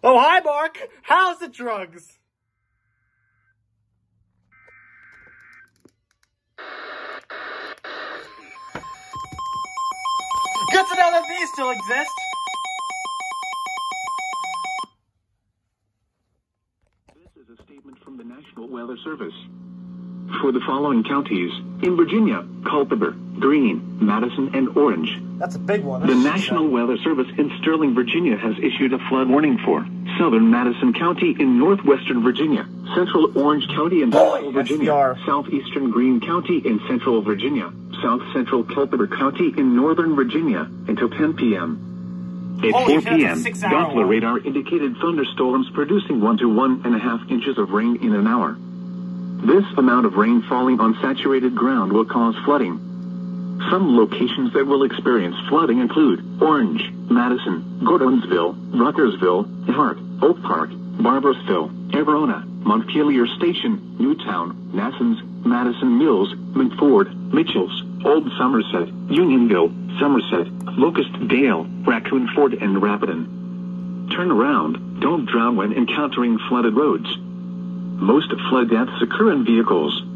Oh, hi, Mark. How's the drugs? Good to know that these still exist. This is a statement from the National Weather Service. For the following counties in Virginia: Culpeper, Greene, Madison, and Orange. That's a big one. The National Weather Service in Sterling, Virginia has issued a flood warning for southern Madison County in northwestern Virginia, central Orange County in central Virginia, southeastern Greene County in central Virginia, south central Culpeper County in northern Virginia until 10 p.m. At 4 p.m., Doppler radar indicated thunderstorms producing 1 to 1.5 inches of rain in an hour. This amount of rain falling on saturated ground will cause flooding. Some locations that will experience flooding include Orange, Madison, Gordonsville, Ruckersville, Hart, Oak Park, Barboursville, Everona, Montpelier Station, Newtown, Nassans, Madison Mills, Medford, Mitchells, Old Somerset, Unionville, Somerset, Locust Dale, Raccoon Ford, and Rapidan. Turn around, don't drown when encountering flooded roads. Most flood deaths occur in vehicles.